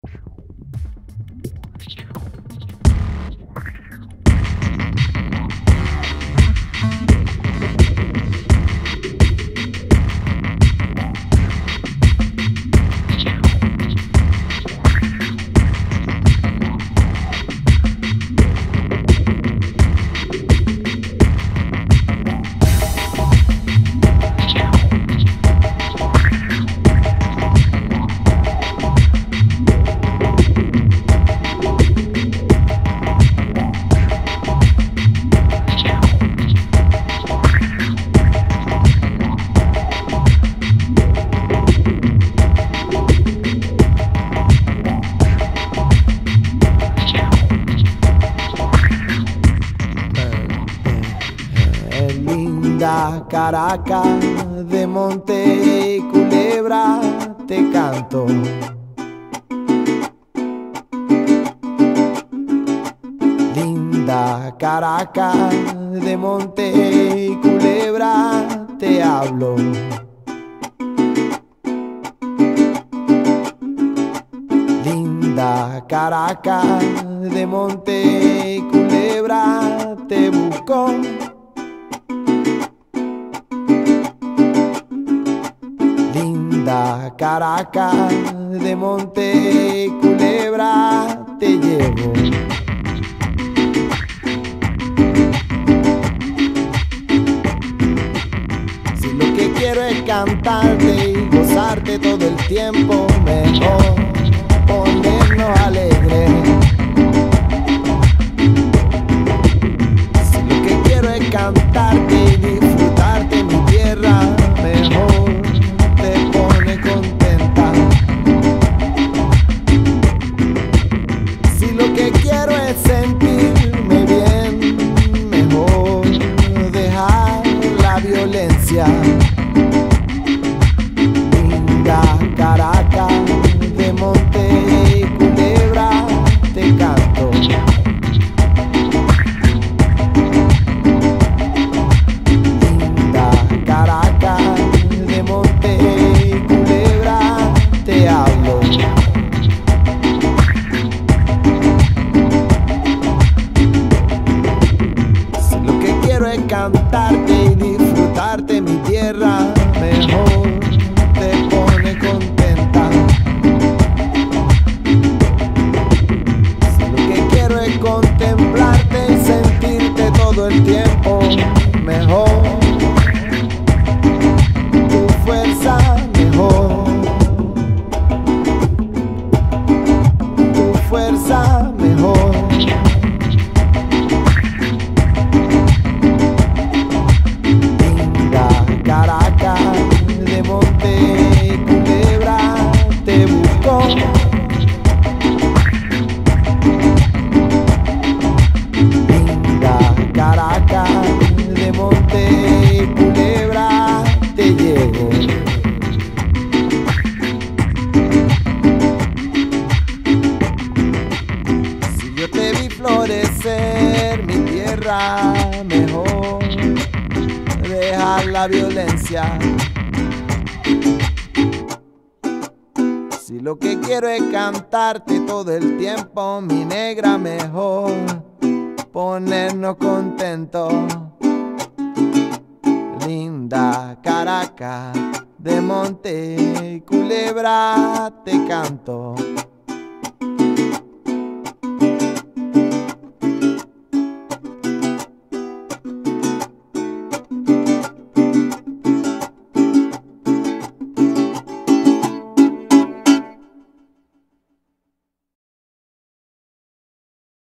Linda Caracas, de Monte y Culebra te canto. Linda Caracas, de Monte y Culebra te hablo. Linda Caracas, de Monte y Culebra te busco. Linda Caracas, de Monte y Culebra te llevo. Si lo que quiero es cantarte y gozarte todo el tiempo, mejor ponernos alegres. Si lo que quiero es cantarte y disfrutarte mi tierra, mejor te pone contenta. Si lo que quiero es sentirme bien, mejor dejar la violencia. Linda Caracas, de Monte y Culebra te canto. Linda Caracas, de Monte y Culebra te hablo. Si lo que quiero es cantarte y disfrutarte mi tierra, mejor te pone contenta. Si lo que quiero es contemplarte y sentirte todo el tiempo, mejor tu fuerza, mejor tu fuerza, mejor. Linda Caracas, de Monte y Culebra te busco. Linda Caracas, de Monte y Culebra te llevo. Si yo te vi florecer mi tierra, mejor dejar la violencia. Si lo que quiero es cantarte todo el tiempo, mi negra, mejor ponernos contentos. Linda Caracas, de Monte y Culebra te canto.